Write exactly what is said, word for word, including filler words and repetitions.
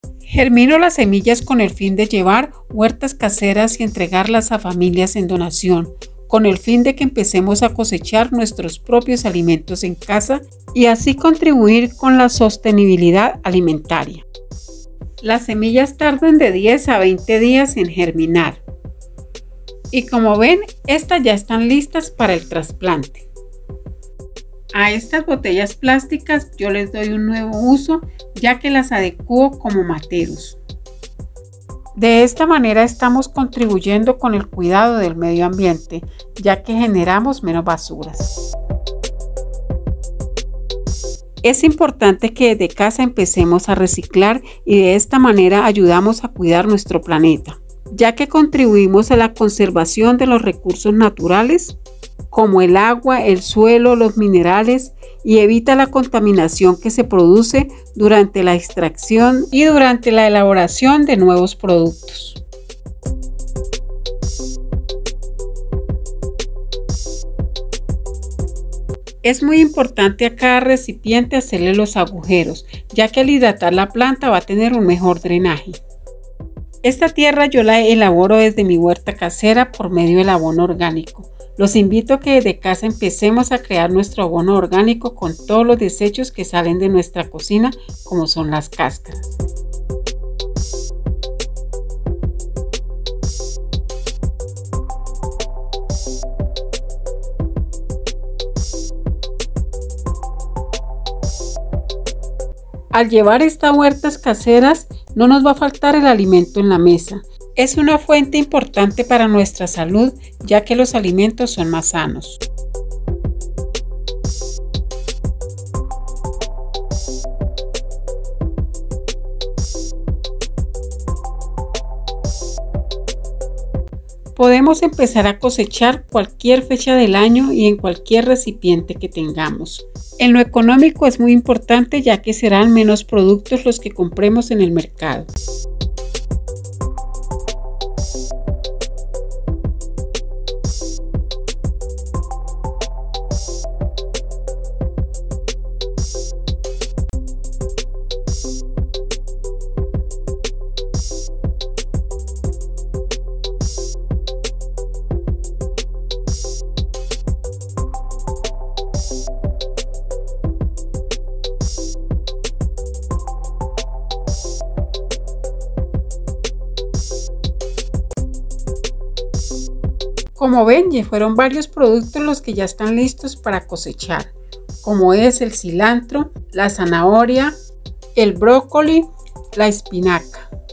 Germino las semillas con el fin de llevar huertas caseras y entregarlas a familias en donación, con el fin de que empecemos a cosechar nuestros propios alimentos en casa y así contribuir con la sostenibilidad alimentaria. Las semillas tardan de diez a veinte días en germinar. Y como ven, estas ya están listas para el trasplante. A estas botellas plásticas yo les doy un nuevo uso, ya que las adecuo como materos. De esta manera estamos contribuyendo con el cuidado del medio ambiente, ya que generamos menos basuras. Es importante que desde casa empecemos a reciclar y de esta manera ayudamos a cuidar nuestro planeta, ya que contribuimos a la conservación de los recursos naturales, como el agua, el suelo, los minerales, y evita la contaminación que se produce durante la extracción y durante la elaboración de nuevos productos. Es muy importante a cada recipiente hacerle los agujeros, ya que al hidratar la planta va a tener un mejor drenaje. Esta tierra yo la elaboro desde mi huerta casera por medio del abono orgánico. Los invito a que desde casa empecemos a crear nuestro abono orgánico con todos los desechos que salen de nuestra cocina, como son las cáscaras. Al llevar estas huertas caseras, no nos va a faltar el alimento en la mesa. Es una fuente importante para nuestra salud, ya que los alimentos son más sanos. Podemos empezar a cosechar cualquier fecha del año y en cualquier recipiente que tengamos. En lo económico es muy importante, ya que serán menos productos los que compremos en el mercado. Como ven, ya fueron varios productos los que ya están listos para cosechar, como es el cilantro, la zanahoria, el brócoli, la espinaca.